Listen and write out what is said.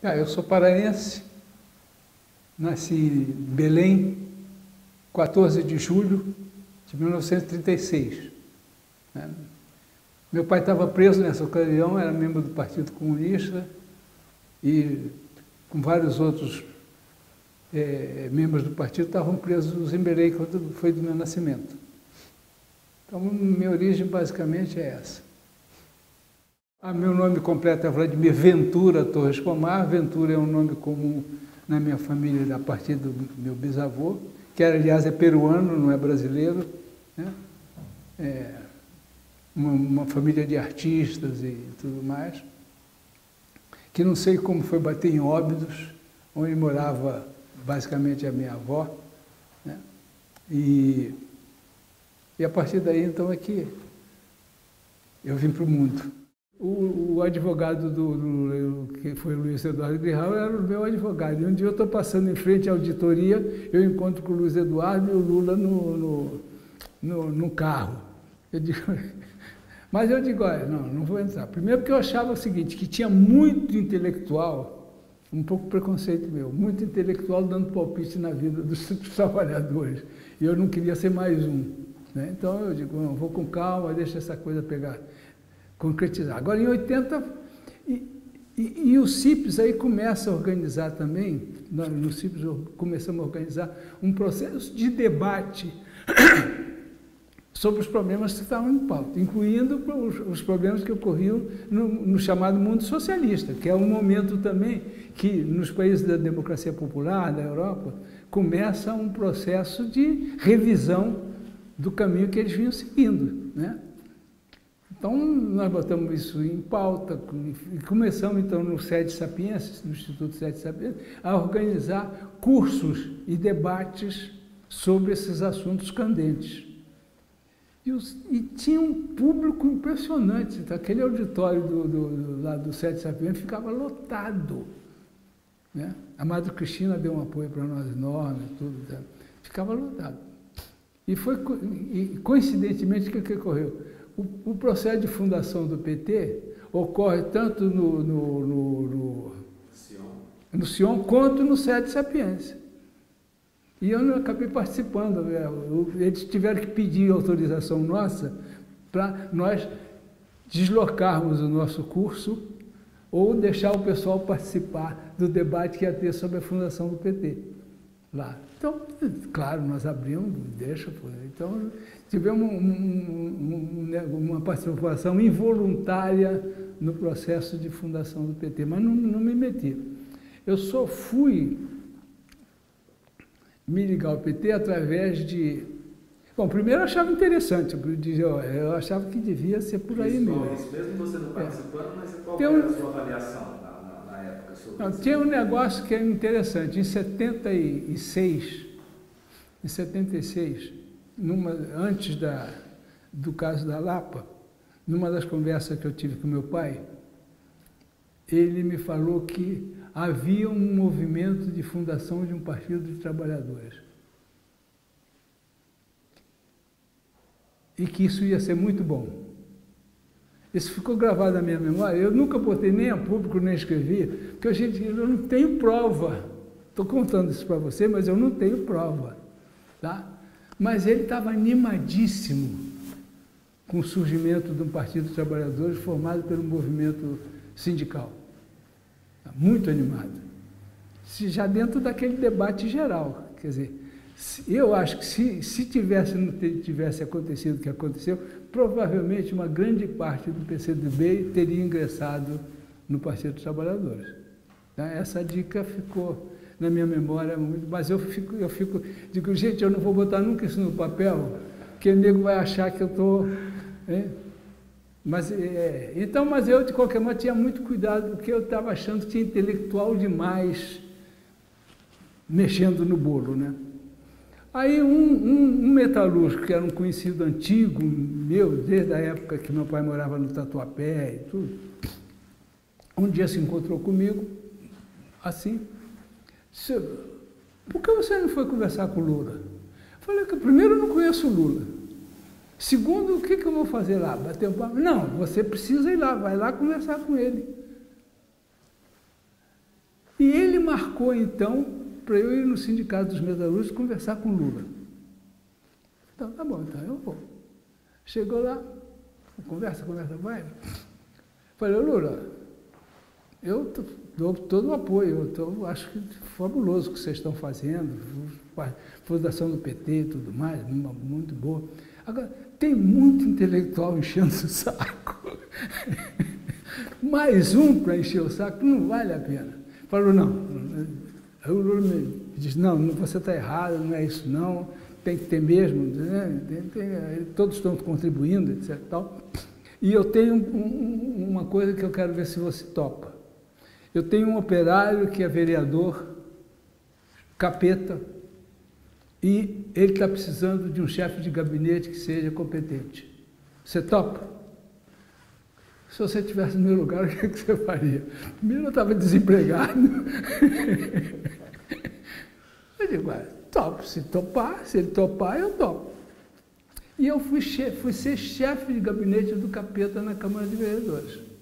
Eu sou paraense, nasci em Belém, 14 de julho de 1936. Meu pai estava preso nessa ocasião, era membro do Partido Comunista e com vários outros membros do partido estavam presos em Belém quando foi do meu nascimento. Então, minha origem basicamente é essa. Meu nome completo é Vladimir Ventura Torres Pomar. Ventura é um nome comum na minha família a partir do meu bisavô, que aliás é peruano, não é brasileiro, né? Uma família de artistas e tudo mais, que não sei como foi bater em Óbidos, onde morava basicamente a minha avó, né? E a partir daí, então, é que eu vim para o mundo. O advogado que foi o Luiz Eduardo Grihal era o meu advogado. E um dia eu estou passando em frente à auditoria, eu encontro com o Luiz Eduardo e o Lula no carro. Mas eu digo, olha, não vou entrar. Primeiro porque eu achava o seguinte, que tinha muito intelectual, um pouco preconceito meu, muito intelectual dando palpite na vida dos trabalhadores. E eu não queria ser mais um, né? Então eu digo, não, vou com calma, deixa essa coisa pegar, concretizar. Agora, em 80, e o CIPES aí começa a organizar também, no CIPES começamos a organizar um processo de debate sobre os problemas que estavam em pauta, incluindo os problemas que ocorriam no chamado mundo socialista, que é um momento também que, nos países da democracia popular, da Europa, começa um processo de revisão do caminho que eles vinham seguindo, né? Então, nós botamos isso em pauta e começamos, então, no Sede Sapiensis, no Instituto Sede Sapiensis, a organizar cursos e debates sobre esses assuntos candentes. E tinha um público impressionante. Então, aquele auditório lá do Sede Sapiensis ficava lotado, né? A Madre Cristina deu um apoio para nós enorme, tudo, tá? Ficava lotado. E coincidentemente, o que ocorreu? O processo de fundação do PT ocorre tanto no Sion quanto no Sede Sapiensis. E eu não acabei participando. Eles tiveram que pedir autorização nossa para nós deslocarmos o nosso curso ou deixar o pessoal participar do debate que ia ter sobre a fundação do PT lá. Então, claro, nós abrimos, deixa. Então, tivemos uma participação involuntária no processo de fundação do PT, mas não me meti. Eu só fui me ligar ao PT através de... Bom, primeiro eu achava interessante, eu achava que devia ser por aí mesmo. Isso mesmo você não participando, mas qual era a sua avaliação na época sobre isso? Tinha um negócio que é interessante. Em 76, antes do caso da Lapa, numa das conversas que eu tive com meu pai, ele me falou que havia um movimento de fundação de um partido de trabalhadores. E que isso ia ser muito bom. Isso ficou gravado na minha memória. Eu nunca botei nem a público, nem escrevi, porque eu não tenho prova. Estou contando isso para você, mas eu não tenho prova. Tá? Mas ele estava animadíssimo com o surgimento de um partido de trabalhadores formado pelo movimento sindical. Muito animado. Já dentro daquele debate geral. Quer dizer, eu acho que se tivesse acontecido o que aconteceu, provavelmente uma grande parte do PCdoB teria ingressado no Partido dos Trabalhadores. Essa dica ficou na minha memória muito, mas eu digo, gente, eu não vou botar nunca isso no papel, porque o nego vai achar que eu estou... Mas eu, de qualquer modo, tinha muito cuidado, porque eu estava achando que tinha intelectual demais mexendo no bolo, né? Aí um metalúrgico, que era um conhecido antigo meu, desde a época que meu pai morava no Tatuapé e tudo, um dia se encontrou comigo, assim, disse, por que você não foi conversar com o Lula? Eu falei que primeiro eu não conheço o Lula. Segundo, o que eu vou fazer lá? Bater um papo? Não, você precisa ir lá, vai lá conversar com ele. marcou, então, para eu ir no Sindicato dos Metalúrgicos conversar com o Lula. Então, tá bom, então eu vou. Chegou lá, conversa, vai. Falei, Lula, eu dou todo o apoio, eu acho que é fabuloso o que vocês estão fazendo, a fundação do PT e tudo mais, muito boa. Agora, tem muito intelectual enchendo o saco. Mais um para encher o saco não vale a pena. Falou, não. Aí o Lula me disse, não, você está errado, não é isso não, tem que ter mesmo, né? Todos estão contribuindo, etc. Tal. E eu tenho uma coisa que eu quero ver se você topa. Eu tenho um operário que é vereador, capeta, e ele está precisando de um chefe de gabinete que seja competente. Você topa? Se você estivesse no meu lugar, o que você faria? Primeiro, eu estava desempregado. Eu digo, topo. Se ele topar, eu topo. E eu fui ser chefe de gabinete do capeta na Câmara de Vereadores.